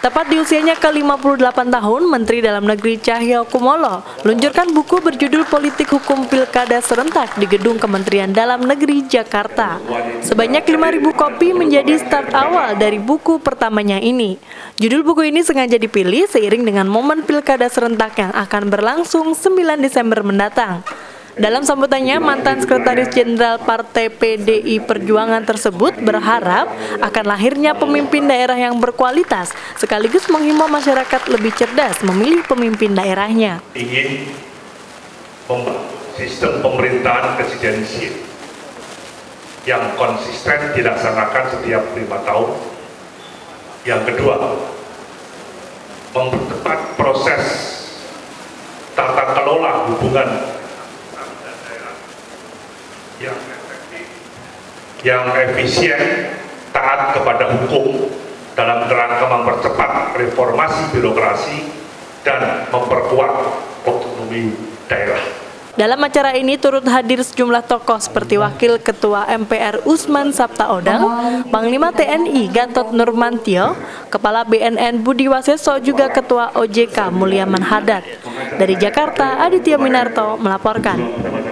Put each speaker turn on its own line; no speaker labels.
Tepat di usianya ke-58 tahun, Menteri Dalam Negeri Cahyokumolo meluncurkan buku berjudul Politik Hukum Pilkada Serentak di Gedung Kementerian Dalam Negeri Jakarta. Sebanyak 5.000 kopi menjadi start awal dari buku pertamanya ini. Judul buku ini sengaja dipilih seiring dengan momen Pilkada Serentak yang akan berlangsung 9 Desember mendatang. Dalam sambutannya, mantan Sekretaris Jenderal Partai PDI Perjuangan tersebut berharap akan lahirnya pemimpin daerah yang berkualitas, sekaligus menghimbau masyarakat lebih cerdas memilih pemimpin daerahnya.
Ingin membangun sistem pemerintahan presidensial yang konsisten dilaksanakan setiap 5 tahun. Yang kedua, mempercepat proses tata kelola hubungan yang efektif, yang efisien, taat kepada hukum dalam kerangka mempercepat reformasi birokrasi dan memperkuat otonomi daerah.
Dalam acara ini turut hadir sejumlah tokoh seperti Wakil Ketua MPR Usman Sabtaodang, Panglima TNI Gatot Nurmantio, Kepala BNN Budi Waseso, juga Ketua OJK Mulyaman Hadad. Dari Jakarta, Aditya Minarto melaporkan.